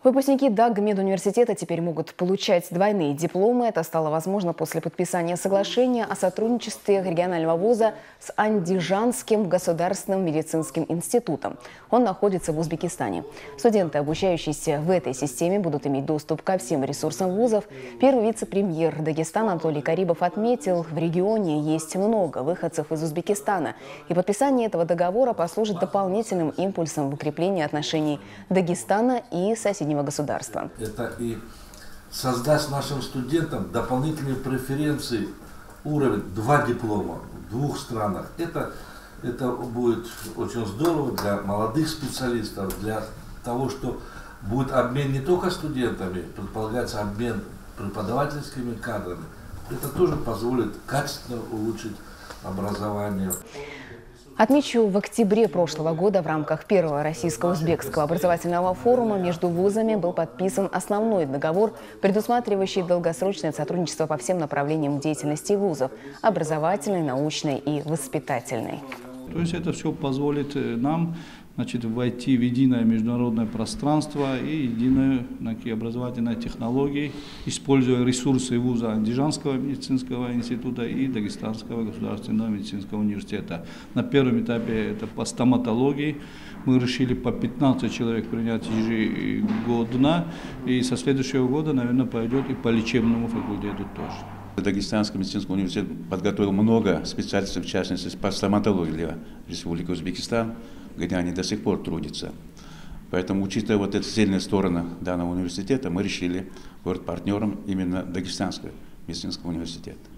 Выпускники Дагмедуниверситета теперь могут получать двойные дипломы. Это стало возможно после подписания соглашения о сотрудничестве регионального вуза с Андижанским государственным медицинским институтом. Он находится в Узбекистане. Студенты, обучающиеся в этой системе, будут иметь доступ ко всем ресурсам вузов. Первый вице-премьер Дагестана Анатолий Карибов отметил, в регионе есть много выходцев из Узбекистана. И подписание этого договора послужит дополнительным импульсом в укреплении отношений Дагестана и соседнего государства. Это и создаст нашим студентам дополнительные преференции, уровень 2 диплома в 2 странах. Это будет очень здорово для молодых специалистов, для того, что будет обмен не только студентами, предполагается обмен преподавательскими кадрами. Это тоже позволит качественно улучшить образование. Отмечу, в октябре прошлого года в рамках первого российско-узбекского образовательного форума между вузами был подписан основной договор, предусматривающий долгосрочное сотрудничество по всем направлениям деятельности вузов – образовательной, научной и воспитательной. То есть это все позволит нам войти в единое международное пространство и единые образовательные технологии, используя ресурсы вуза Андижанского медицинского института и Дагестанского государственного медицинского университета. На первом этапе это по стоматологии. Мы решили по 15 человек принять ежегодно, и со следующего года, наверное, пойдет и по лечебному факультету тоже. Дагестанский медицинский университет подготовил много специалистов, в частности, по стоматологии для Республики Узбекистан, где они до сих пор трудятся. Поэтому, учитывая вот эти сильные стороны данного университета, мы решили быть партнером именно Дагестанского медицинского университета.